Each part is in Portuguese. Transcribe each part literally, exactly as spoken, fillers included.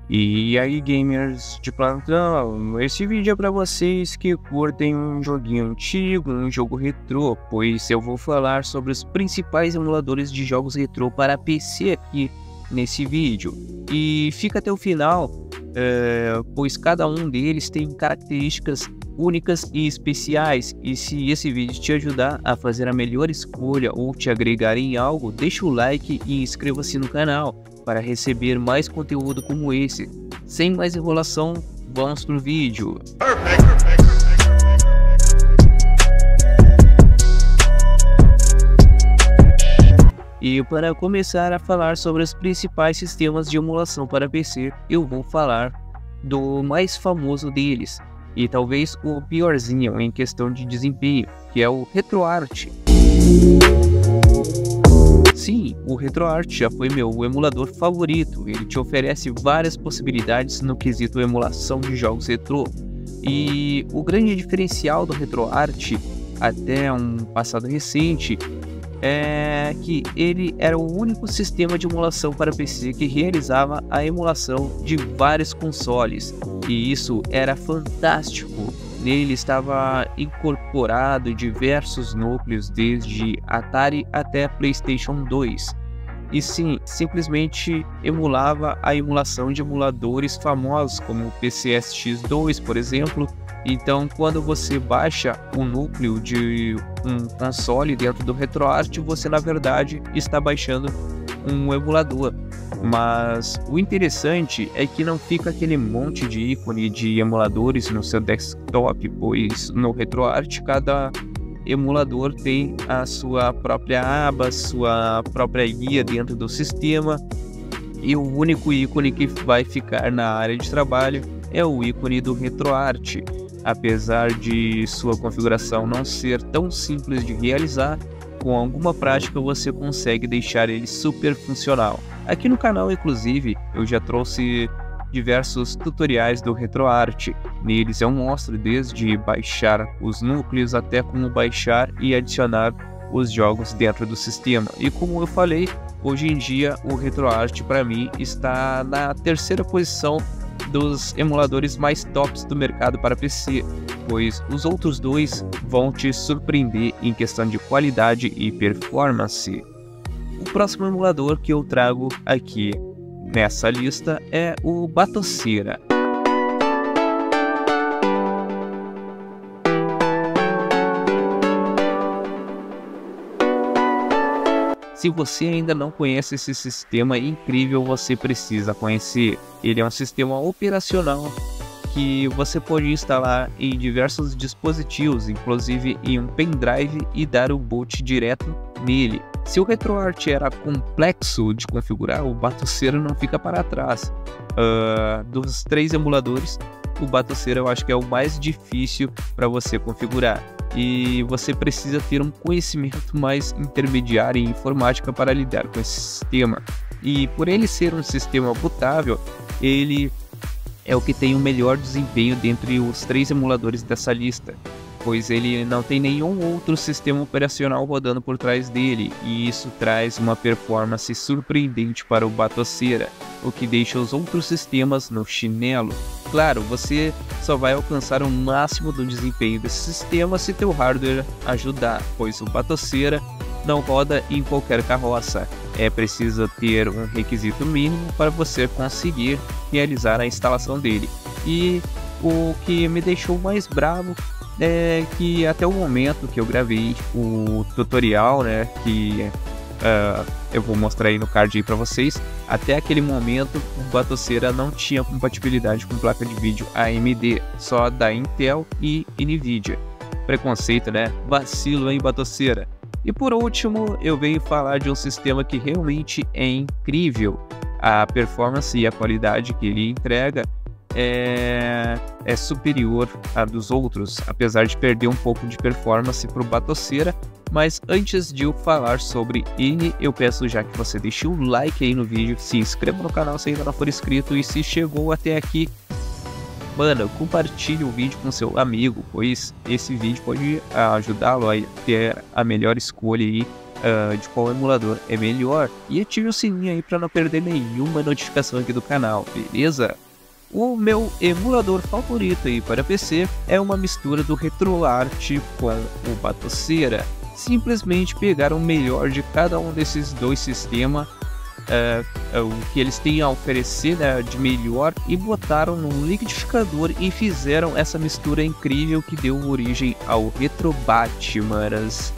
E aí, gamers de plantão, esse vídeo é para vocês que curtem um joguinho antigo, um jogo retrô, pois eu vou falar sobre os principais emuladores de jogos retrô para P C aqui nesse vídeo. E fica até o final, é, pois cada um deles tem características únicas e especiais, e se esse vídeo te ajudar a fazer a melhor escolha ou te agregar em algo, deixa o like e inscreva-se no canal para receber mais conteúdo como esse. Sem mais enrolação, vamos pro vídeo. Perfect, perfect, perfect. E para começar a falar sobre os principais sistemas de emulação para P C, eu vou falar do mais famoso deles, e talvez o piorzinho em questão de desempenho, que é o RetroArch. Sim, o RetroArch já foi meu emulador favorito. Ele te oferece várias possibilidades no quesito emulação de jogos retrô. E o grande diferencial do RetroArch, até um passado recente, é que ele era o único sistema de emulação para P C que realizava a emulação de vários consoles. E isso era fantástico. Nele estava incorporado diversos núcleos, desde Atari até PlayStation dois. E sim, simplesmente emulava a emulação de emuladores famosos como o P C S X dois, por exemplo. Então, quando você baixa o núcleo de um console dentro do RetroArch, você na verdade está baixando um emulador. Mas o interessante é que não fica aquele monte de ícone de emuladores no seu desktop, pois no RetroArch cada emulador tem a sua própria aba, sua própria guia dentro do sistema, e o único ícone que vai ficar na área de trabalho é o ícone do RetroArch. Apesar de sua configuração não ser tão simples de realizar, com alguma prática você consegue deixar ele super funcional. Aqui no canal, inclusive, eu já trouxe diversos tutoriais do RetroArch. Neles eu mostro desde baixar os núcleos até como baixar e adicionar os jogos dentro do sistema. E como eu falei, hoje em dia o RetroArch para mim está na terceira posição dos emuladores mais tops do mercado para P C, pois os outros dois vão te surpreender em questão de qualidade e performance. O próximo emulador que eu trago aqui nessa lista é o Batoceira. Se você ainda não conhece esse sistema incrível, você precisa conhecer. Ele é um sistema operacional que você pode instalar em diversos dispositivos, inclusive em um pendrive, e dar o boot direto nele. Se o RetroArch era complexo de configurar, o Batoceira não fica para trás. Uh, dos três emuladores, o Batoceira eu acho que é o mais difícil para você configurar. E você precisa ter um conhecimento mais intermediário em informática para lidar com esse sistema. E por ele ser um sistema bootável, ele é o que tem o melhor desempenho dentre os três emuladores dessa lista, pois ele não tem nenhum outro sistema operacional rodando por trás dele, e isso traz uma performance surpreendente para o Batoceira, o que deixa os outros sistemas no chinelo. Claro, você só vai alcançar o máximo do desempenho desse sistema se teu hardware ajudar, pois o Batoceira não roda em qualquer carroça. É preciso ter um requisito mínimo para você conseguir realizar a instalação dele. E o que me deixou mais bravo é que até o momento que eu gravei o tutorial, né, que uh, eu vou mostrar aí no card aí para vocês, até aquele momento o Batoceira não tinha compatibilidade com placa de vídeo A M D, só da Intel e Nvidia. Preconceito, né? Vacilo, hein, Batoceira? E por último, eu venho falar de um sistema que realmente é incrível. A performance e a qualidade que ele entrega é, é superior à dos outros, apesar de perder um pouco de performance para o Batoceira. Mas antes de eu falar sobre ele, eu peço já que você deixe o like aí no vídeo, se inscreva no canal se ainda não for inscrito, e se chegou até aqui, mano, compartilhe o vídeo com seu amigo, pois esse vídeo pode ajudá-lo a ter a melhor escolha aí uh, de qual emulador é melhor e ative o sininho aí para não perder nenhuma notificação aqui do canal, beleza? O meu emulador favorito aí para P C é uma mistura do RetroArch com o Batoceira. Simplesmente pegaram o melhor de cada um desses dois sistemas, é, é, o que eles têm a oferecer, né, de melhor, e botaram num liquidificador e fizeram essa mistura incrível que deu origem ao Retrobat, manas.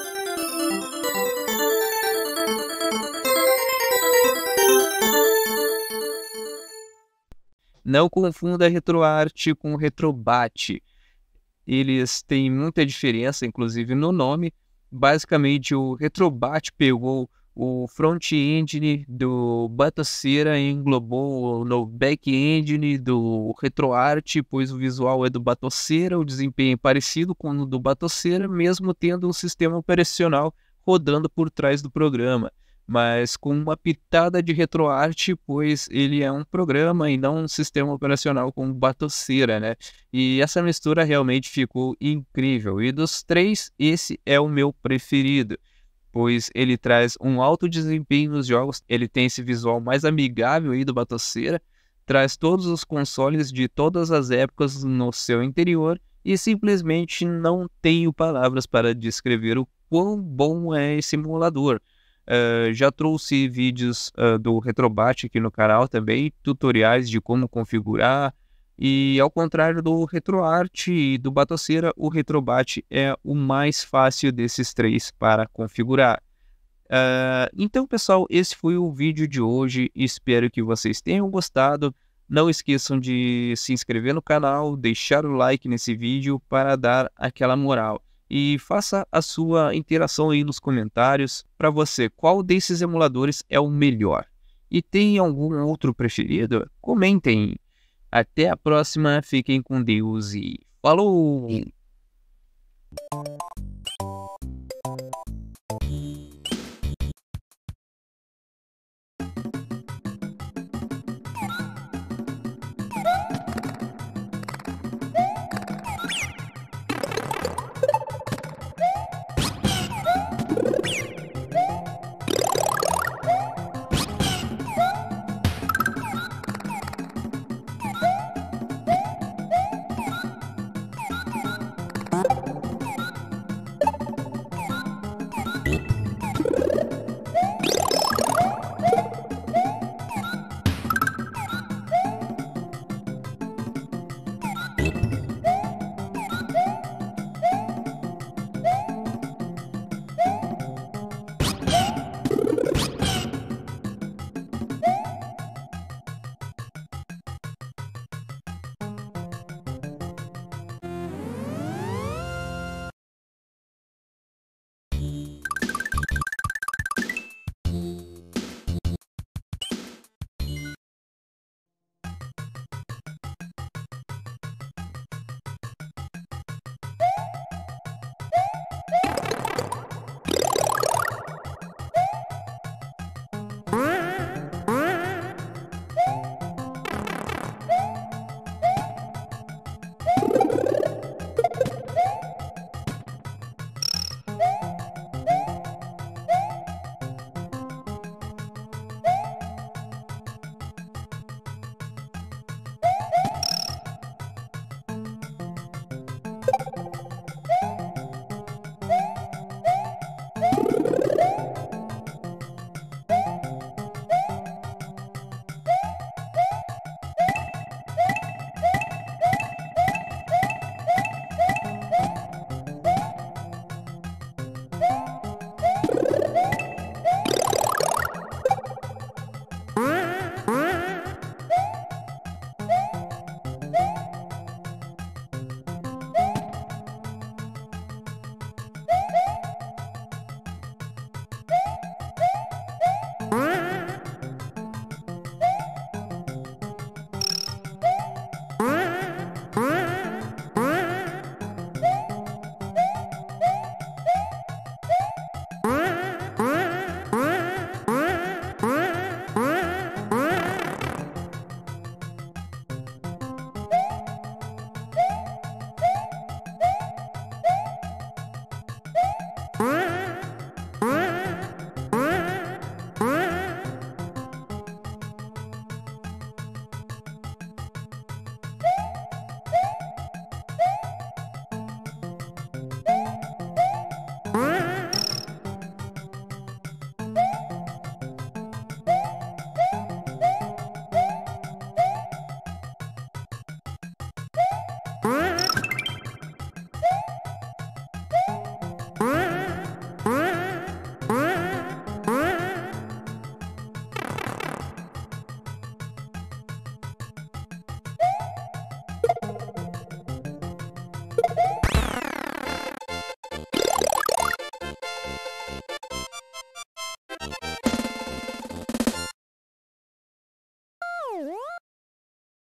Não confunda RetroArch com Retrobat. Eles têm muita diferença, inclusive no nome. Basicamente, o Retrobat pegou o front-end do Batoceira e englobou no back-end do RetroArch, pois o visual é do Batoceira, o desempenho é parecido com o do Batoceira, mesmo tendo um sistema operacional rodando por trás do programa, mas com uma pitada de RetroArch, pois ele é um programa e não um sistema operacional como Batoceira, né? E essa mistura realmente ficou incrível. E dos três, esse é o meu preferido, pois ele traz um alto desempenho nos jogos, ele tem esse visual mais amigável aí do Batoceira, traz todos os consoles de todas as épocas no seu interior e simplesmente não tenho palavras para descrever o quão bom é esse emulador. Uh, já trouxe vídeos uh, do Retrobat aqui no canal também, tutoriais de como configurar, e ao contrário do RetroArch e do Batoceira, o Retrobat é o mais fácil desses três para configurar. Uh, então pessoal, esse foi o vídeo de hoje, espero que vocês tenham gostado. Não esqueçam de se inscrever no canal, deixar o like nesse vídeo para dar aquela moral. E faça a sua interação aí nos comentários. Para você, qual desses emuladores é o melhor? E tem algum outro preferido? Comentem. Até a próxima, fiquem com Deus e falou!